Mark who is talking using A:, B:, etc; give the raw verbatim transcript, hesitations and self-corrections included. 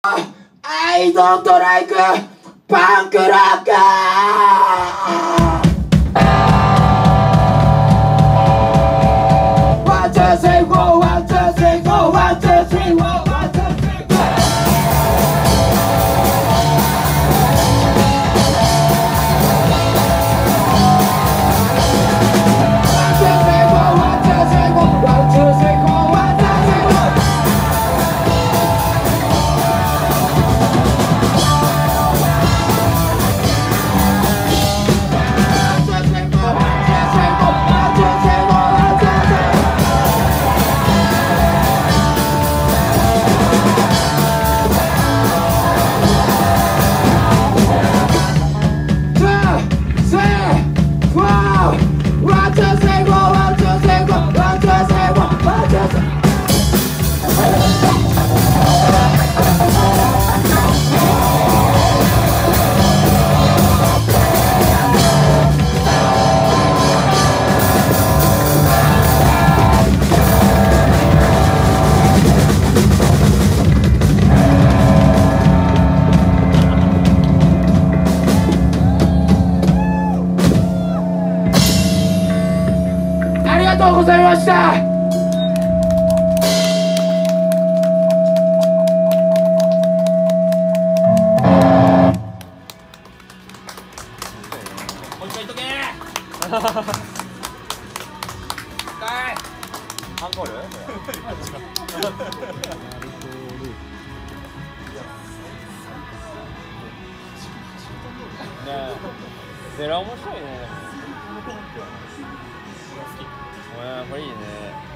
A: I don't like パンクロック。One two three four one two three four one two three four one two three four。ありがとうございました。
B: もう一回言っとけー。アンコール？ねえ、ゼロ面白いね。お前これいいね。